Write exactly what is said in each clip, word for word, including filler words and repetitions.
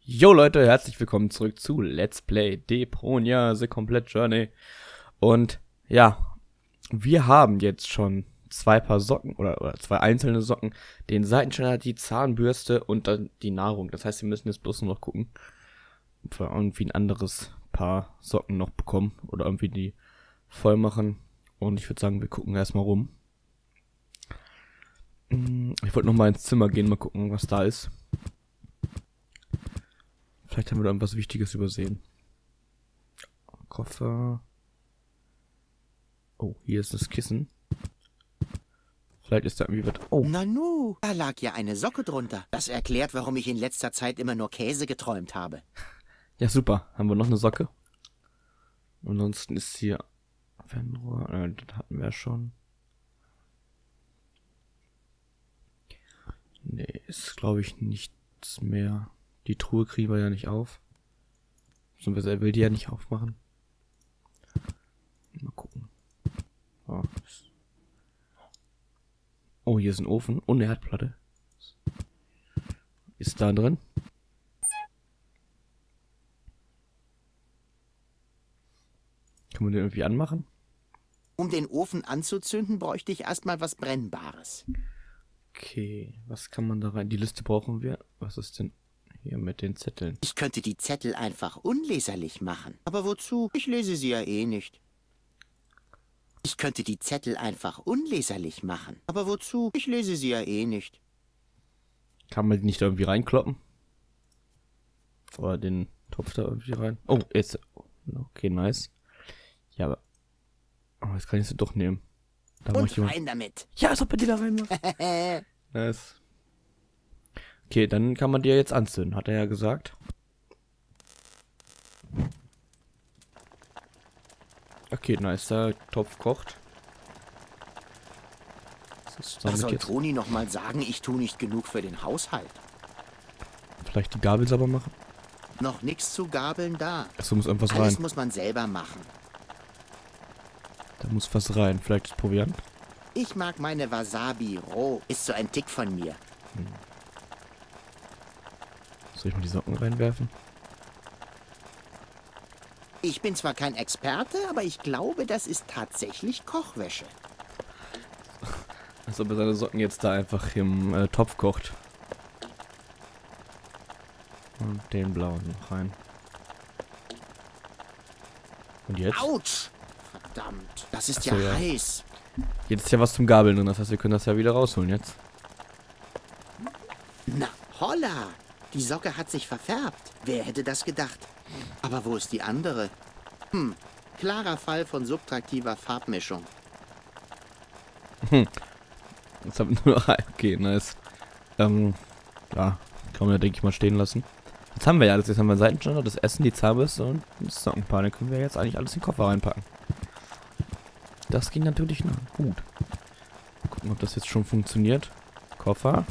Jo Leute, herzlich willkommen zurück zu Let's Play Deponia The Complete Journey. Und ja, wir haben jetzt schon zwei Paar Socken oder, oder zwei einzelne Socken, den Seitenschneider, die Zahnbürste und dann die Nahrung. Das heißt, wir müssen jetzt bloß nur noch gucken, ob wir irgendwie ein anderes Paar Socken noch bekommen oder irgendwie die voll machen. Und ich würde sagen, wir gucken erstmal rum. Ich wollte noch mal ins Zimmer gehen, mal gucken, was da ist. Vielleicht haben wir da irgendwas Wichtiges übersehen. Koffer. Oh, hier ist das Kissen. Vielleicht ist da irgendwie was. Oh. Nanu, da lag ja eine Socke drunter. Das erklärt, warum ich in letzter Zeit immer nur Käse geträumt habe. Ja, super. Haben wir noch eine Socke? Ansonsten ist hier Fernrohr. Äh, das hatten wir ja schon. Nee, ist glaube ich nichts mehr. Die Truhe kriegen wir ja nicht auf. Beziehungsweise er will die ja nicht aufmachen. Mal gucken. Oh, oh, hier ist ein Ofen und eine Herdplatte. Ist da drin? Kann man den irgendwie anmachen? Um den Ofen anzuzünden, bräuchte ich erstmal was Brennbares. Okay, was kann man da rein? Die Liste brauchen wir. Was ist denn hier mit den Zetteln? Ich könnte die Zettel einfach unleserlich machen. Aber wozu? Ich lese sie ja eh nicht. Ich könnte die Zettel einfach unleserlich machen. Aber wozu? Ich lese sie ja eh nicht. Kann man die nicht da irgendwie reinkloppen? Oder den Topf da irgendwie rein? Oh, jetzt. Okay, nice. Ja, aber. Oh, jetzt kann ich sie doch nehmen. Da Und rein damit. Ja, als ob er die da reinmacht. Nice. Okay, dann kann man die ja jetzt anzünden, hat er ja gesagt. Okay, nice, der Topf kocht. Was ist Da damit soll jetzt? Toni noch mal sagen, ich tue nicht genug für den Haushalt. Vielleicht die Gabel sauber machen? Noch nichts zu Gabeln da. Achso, muss irgendwas rein. Alles muss man selber machen. Da muss was rein. Vielleicht ist Proviant. Ich mag meine Wasabi roh. Ist so ein Tick von mir. Hm. Soll ich mal die Socken reinwerfen? Ich bin zwar kein Experte, aber ich glaube, das ist tatsächlich Kochwäsche. Als ob er seine Socken jetzt da einfach im äh, Topf kocht. Und den blauen noch rein. Und jetzt? Autsch! Verdammt, das ist Ach so, ja, ja heiß. Jetzt ist ja was zum Gabeln drin, das heißt, wir können das ja wieder rausholen jetzt. Na, holla! Die Socke hat sich verfärbt. Wer hätte das gedacht? Aber wo ist die andere? Hm, klarer Fall von subtraktiver Farbmischung. Hm. Jetzt haben wir nur noch... Okay, nice. Ähm, ja, kann man ja, denke ich mal, stehen lassen. Jetzt haben wir ja alles. Jetzt haben wir Seitenständer, das Essen, die Zahnbürste und das Sockenpaar. Dann können wir jetzt eigentlich alles in den Koffer reinpacken. Das ging natürlich noch gut. Gucken, ob das jetzt schon funktioniert. Koffer.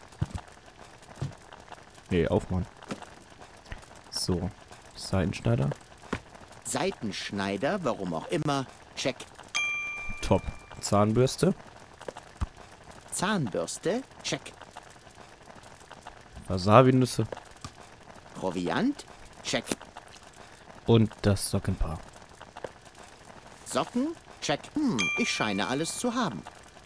Nee, aufmachen. So. Seitenschneider. Seitenschneider, warum auch immer. Check. Top. Zahnbürste. Zahnbürste. Check. Wasabi-Nüsse. Proviant. Check. Und das Sockenpaar. Socken. Check. Hm, ich scheine alles zu haben.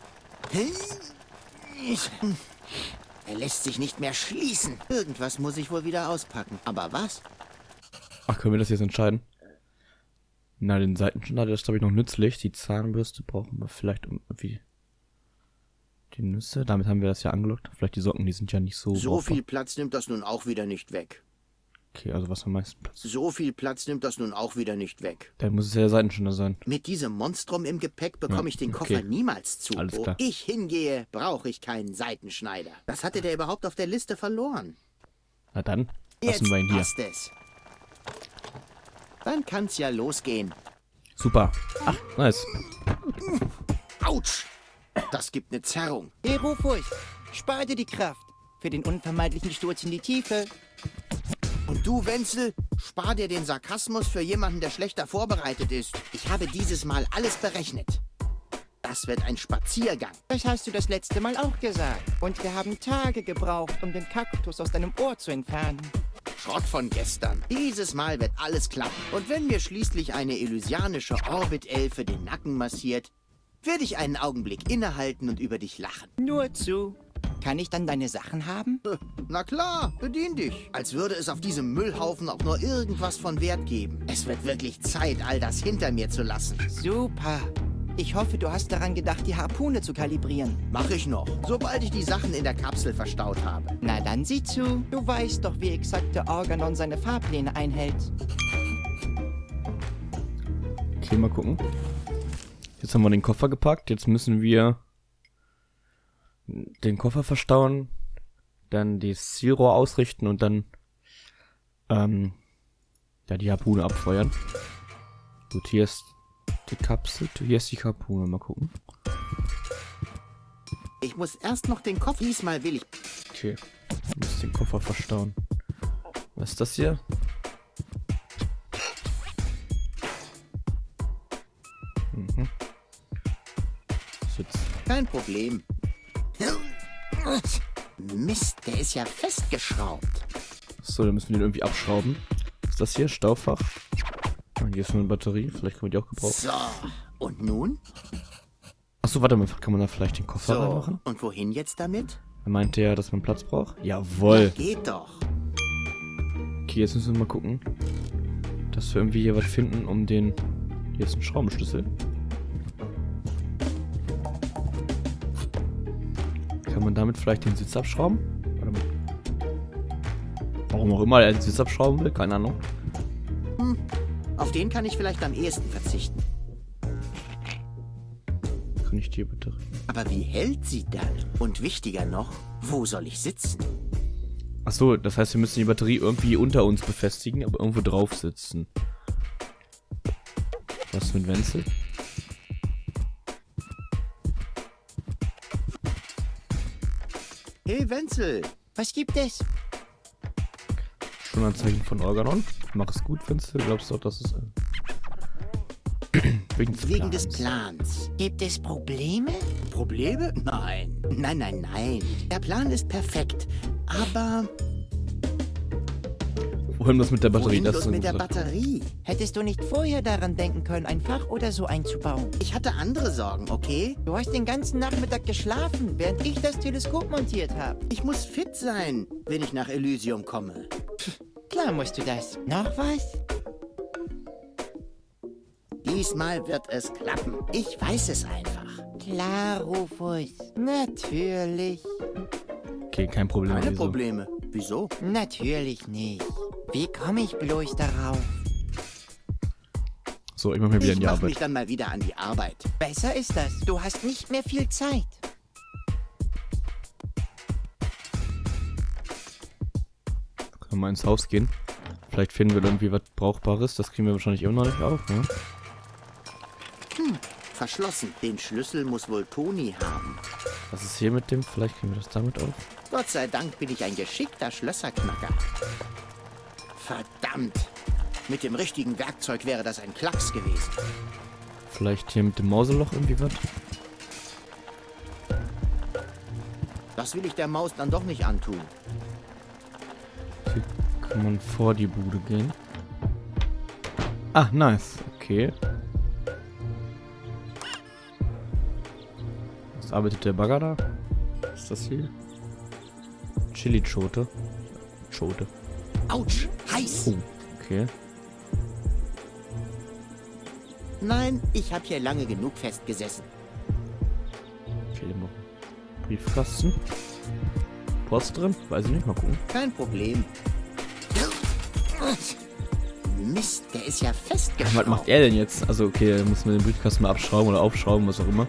Er lässt sich nicht mehr schließen. Irgendwas muss ich wohl wieder auspacken. Aber was? Ach, können wir das jetzt entscheiden? Na, den Seitenschneider ist, glaube ich, noch nützlich. Die Zahnbürste brauchen wir vielleicht irgendwie. Die Nüsse, damit haben wir das ja angelockt. Vielleicht die Socken, die sind ja nicht so... So brauchbar. viel Platz nimmt das nun auch wieder nicht weg. Okay, also was am meisten Platz? So viel Platz nimmt das nun auch wieder nicht weg. Dann muss es ja der Seitenschneider sein. Mit diesem Monstrum im Gepäck bekomme Ja, ich den okay. Koffer niemals zu. Alles Wo klar. ich hingehe, brauche ich keinen Seitenschneider. Was hatte der überhaupt auf der Liste verloren? Na dann, Jetzt lassen wir ihn hier. passt es. Dann kann's ja losgehen. Super. Ach, nice. Autsch! Das gibt eine Zerrung. Hey, Rufus, spar dir die Kraft für den unvermeidlichen Sturz in die Tiefe. Und du, Wenzel, spar dir den Sarkasmus für jemanden, der schlechter vorbereitet ist. Ich habe dieses Mal alles berechnet. Das wird ein Spaziergang. Das hast du das letzte Mal auch gesagt. Und wir haben Tage gebraucht, um den Kaktus aus deinem Ohr zu entfernen. Schrott von gestern. Dieses Mal wird alles klappen. Und wenn mir schließlich eine elysianische Orbit-Elfe den Nacken massiert, werde ich einen Augenblick innehalten und über dich lachen. Nur zu. Kann ich dann deine Sachen haben? Na klar, bedien dich. Als würde es auf diesem Müllhaufen auch nur irgendwas von Wert geben. Es wird wirklich Zeit, all das hinter mir zu lassen. Super. Ich hoffe, du hast daran gedacht, die Harpune zu kalibrieren. Mach ich noch, sobald ich die Sachen in der Kapsel verstaut habe. Na dann sieh zu. Du weißt doch, wie exakt der Organon seine Fahrpläne einhält. Okay, mal gucken. Jetzt haben wir den Koffer gepackt. Jetzt müssen wir den Koffer verstauen, dann die Zielrohr ausrichten und dann ähm, ja, die Harpune abfeuern. Gut, hier ist die Kapsel, hier ist die Harpune. Mal gucken. Ich muss erst noch den Koffer. Diesmal will ich. Okay, ich muss den Koffer verstauen. Was ist das hier? Mhm. Jetzt. Kein Problem. Mist, der ist ja festgeschraubt. So, dann müssen wir den irgendwie abschrauben. Was ist das hier? Staufach. Und hier ist nur eine Batterie. Vielleicht können wir die auch gebrauchen. So, und nun? Achso, warte mal. Kann man da vielleicht den Koffer So, reinmachen? und wohin jetzt damit? Er meinte ja, dass man Platz braucht. Jawohl. Ja, geht doch. Okay, jetzt müssen wir mal gucken, dass wir irgendwie hier was finden, um den... Hier ist ein Schraubenschlüssel. Kann man damit vielleicht den Sitz abschrauben? Warte mal. Warum auch immer er den Sitz abschrauben will, keine Ahnung. Hm, auf den kann ich vielleicht am ehesten verzichten. Kann ich die Batterie... Aber wie hält sie dann? Und wichtiger noch, wo soll ich sitzen? Achso, das heißt, wir müssen die Batterie irgendwie unter uns befestigen, aber irgendwo drauf sitzen. Was mit Wenzel? Hey Wenzel, Was gibt es? Schon ein Zeichen von Organon. Mach es gut, Wenzel. Glaubst du auch, dass es... Äh Wegen des wegen Plans. des Plans. Gibt es Probleme? Probleme? Nein. Nein, nein, nein. Der Plan ist perfekt. Aber Wohin das mit der Batterie? wohin Das bloß ist mit der eine gute Sache. Batterie? Hättest du nicht vorher daran denken können, ein Fach oder so einzubauen? Ich hatte andere Sorgen, okay? Du hast den ganzen Nachmittag geschlafen, während ich das Teleskop montiert habe. Ich muss fit sein, wenn ich nach Elysium komme. Klar musst du das. Noch was? Diesmal wird es klappen. Ich weiß es einfach. Klar, Rufus. Natürlich. Okay, kein Problem. Keine wieso? Probleme. Wieso? Natürlich nicht. Wie komme ich bloß darauf? So, ich mach mir wieder in Ich die mach Arbeit. mich dann mal wieder an die Arbeit. Besser ist das. Du hast nicht mehr viel Zeit. Können wir mal ins Haus gehen. Vielleicht finden wir irgendwie was Brauchbares. Das kriegen wir wahrscheinlich immer noch nicht auf, ne? Hm, verschlossen. Den Schlüssel muss wohl Toni haben. Was ist hier mit dem? Vielleicht kriegen wir das damit auf. Gott sei Dank bin ich ein geschickter Schlösserknacker. Verdammt. Mit dem richtigen Werkzeug wäre das ein Klacks gewesen. Vielleicht hier mit dem Mauseloch irgendwie was? Das will ich der Maus dann doch nicht antun. Hier kann man vor die Bude gehen. Ah, nice. Okay. Was arbeitet der Bagger da? Was ist das hier? Chili-Schote. Schote. Autsch, heiß. Oh, okay. Nein, ich habe hier lange genug festgesessen. Okay, noch ein Briefkasten. Post drin? Weiß ich nicht, mal gucken. Kein Problem. Mist, der ist ja Was festgeschraubt. macht er denn jetzt? Also, okay, er muss mir den Briefkasten mal abschrauben oder aufschrauben, was auch immer.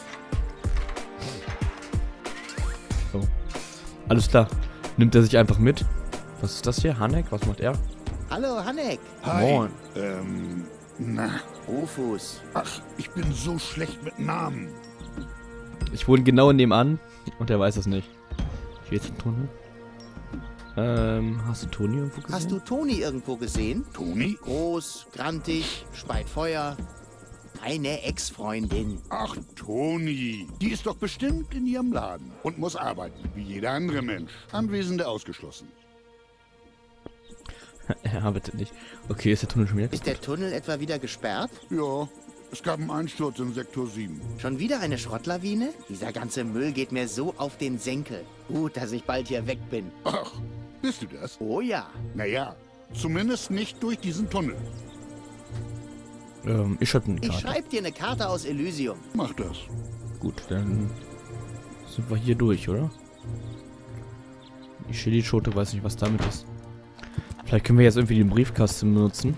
So. Alles klar. Nimmt er sich einfach mit. Was ist das hier? Hanek? Was macht er? Hallo, Hanek. Hi. Moin. Ähm, na, Rufus. ach, ich bin so schlecht mit Namen. Ich wohne genau nebenan und er weiß es nicht. Hier ist ein Tunnel. Ähm, hast du Toni irgendwo gesehen? Hast du Toni irgendwo gesehen? Toni? Groß, grantig, speit Feuer. Meine Ex-Freundin. Ach, Toni. Die ist doch bestimmt in ihrem Laden und muss arbeiten, wie jeder andere Mensch. Anwesende ausgeschlossen. Ja, bitte nicht. Okay, ist der Tunnel schon wieder Ist der Tunnel etwa wieder gesperrt? Ja, es gab einen Einsturz in Sektor sieben. Schon wieder eine Schrottlawine? Dieser ganze Müll geht mir so auf den Senkel. Gut, dass ich bald hier weg bin. Ach, bist du das? Oh ja. Naja, zumindest nicht durch diesen Tunnel. Ähm, ich schreibe eine Ich Karte. schreibe dir eine Karte aus Elysium. Mach das. Gut, dann sind wir hier durch, oder? Die Chili-Schote, weiß nicht, was damit ist. Vielleicht können wir jetzt irgendwie den Briefkasten benutzen.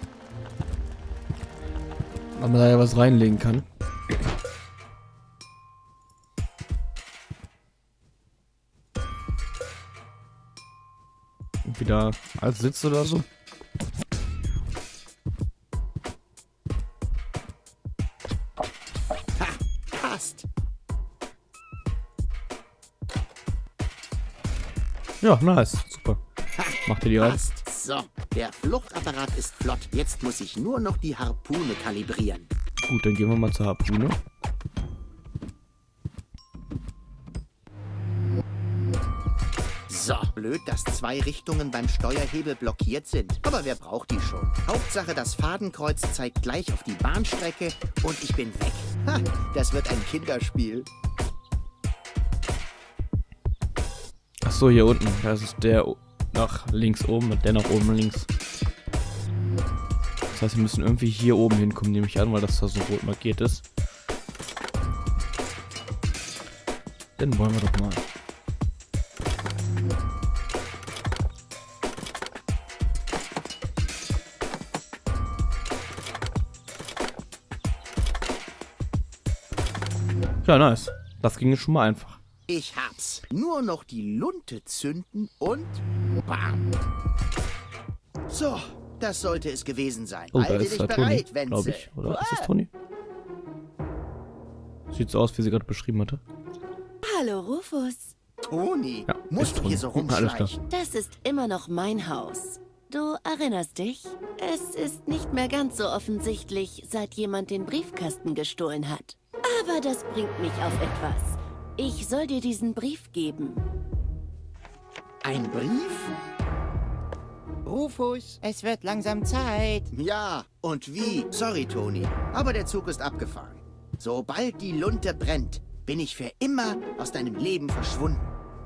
Weil man da ja was reinlegen kann. Und wieder als Sitz oder so. Ha, passt. Ja, nice. Super. Macht ihr die rein? Passt. So, der Fluchtapparat ist flott. Jetzt muss ich nur noch die Harpune kalibrieren. Gut, dann gehen wir mal zur Harpune. So, blöd, dass zwei Richtungen beim Steuerhebel blockiert sind. Aber wer braucht die schon? Hauptsache, das Fadenkreuz zeigt gleich auf die Bahnstrecke und ich bin weg. Ha, das wird ein Kinderspiel. Ach so, hier unten. Das ist der o- nach links oben und der nach oben links. Das heißt, wir müssen irgendwie hier oben hinkommen, nehme ich an, weil das da so rot markiert ist. Dann wollen wir doch mal. Ja, nice. Das ging schon mal einfach. Ich hab's. Nur noch die Lunte zünden und bam. So, das sollte es gewesen sein. Oh, da Halte ist dich der Toni, bereit, glaube Wenzel. ich. Oder ist das Toni? Sieht so aus, wie sie gerade beschrieben hatte. Hallo Rufus, Toni, Ja, musst ist du Toni. hier so Alles klar. rumschleichen? das ist immer noch mein Haus. Du erinnerst dich? Es ist nicht mehr ganz so offensichtlich, seit jemand den Briefkasten gestohlen hat. Aber das bringt mich auf etwas. Ich soll dir diesen Brief geben. Ein Brief? Rufus, es wird langsam Zeit. Ja, und wie? Sorry, Toni, aber der Zug ist abgefahren. Sobald die Lunte brennt, bin ich für immer aus deinem Leben verschwunden.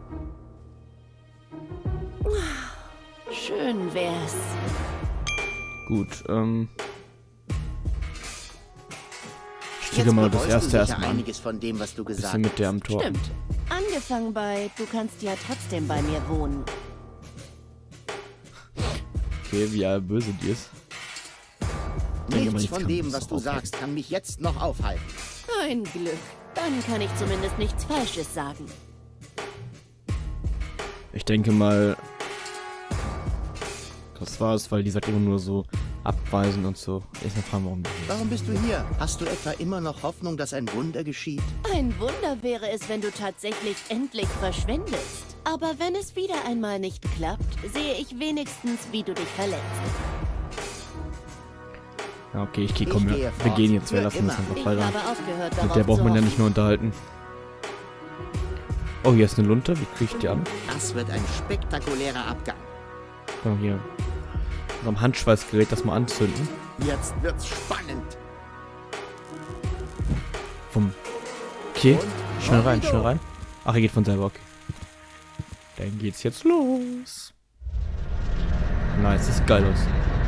Schön wär's. Gut, ähm. Ich Jetzt lege mal das bereust du erste sicher erstmal an. einiges von dem, was du gesagt Bisschen mit der am Tor. Stimmt. Angefangen bei, du kannst ja trotzdem bei mir wohnen. Okay, wie er böse die ist. Ich denke mal, Nichts nichts von kann dem, uns was du aufhalten. sagst, kann mich jetzt noch aufhalten. Ein Glück. Dann kann ich zumindest nichts Falsches sagen. Ich denke mal. Das war es, weil die sagt immer nur so abweisen und so. Jetzt mal fragen, warum. Warum bist du hier? Hast du etwa immer noch Hoffnung, dass ein Wunder geschieht? Ein Wunder wäre es, wenn du tatsächlich endlich verschwindest. Aber wenn es wieder einmal nicht klappt, sehe ich wenigstens, wie du dich verletzt. Ja, okay, ich gehe, Ich komm, wir, gehe wir fort. gehen jetzt, wir Für lassen uns immer. einfach Ich weiter. habe aufgehört, Mit darauf der braucht zu man ja hoffen. nicht mehr unterhalten. Oh, hier ist eine Lunte. Wie kriege ich die an? Das wird ein spektakulärer Abgang. Oh, hier. Am Handschweißgerät das mal anzünden. Jetzt wird's spannend. Vom. Okay, Und schnell rein, Torpedo. schnell rein. Ach, er geht von selber, okay. Dann geht's jetzt los. Nice, das sieht geil aus.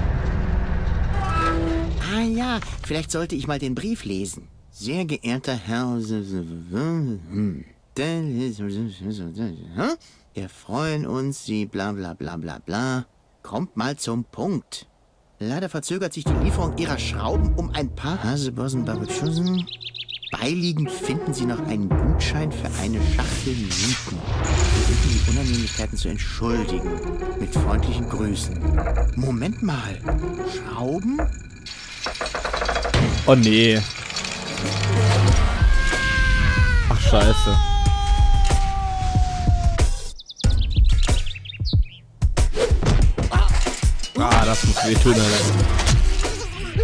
Ah ja, vielleicht sollte ich mal den Brief lesen. Sehr geehrter Herr... Wir freuen uns, Sie bla bla bla bla bla. Kommt mal zum Punkt. Leider verzögert sich die Lieferung Ihrer Schrauben um ein paar Hasebossen-Babetschussen. Beiliegend finden Sie noch einen Gutschein für eine Schachtel Mythen. Wir bitten die Unannehmlichkeiten zu entschuldigen. Mit freundlichen Grüßen. Moment mal. Schrauben? Oh nee. Ach scheiße. Ah, das muss wehtun, Alter.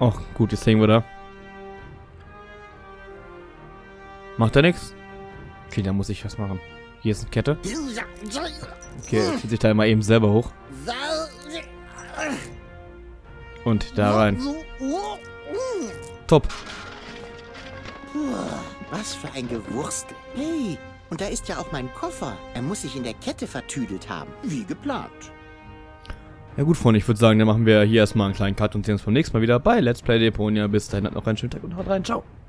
Ach, gut, jetzt hängen wir da. Macht er nichts? Okay, da muss ich was machen. Hier ist eine Kette. Okay, er zieht sich da mal eben selber hoch. Und da rein. Top. Was für ein Gewurstel. Hey, und da ist ja auch mein Koffer. Er muss sich in der Kette vertüdelt haben. Wie geplant. Ja gut, Freunde, ich würde sagen, dann machen wir hier erstmal einen kleinen Cut und sehen uns beim nächsten Mal wieder bei Let's Play Deponia. Bis dahin, habt noch einen schönen Tag und haut rein. Ciao.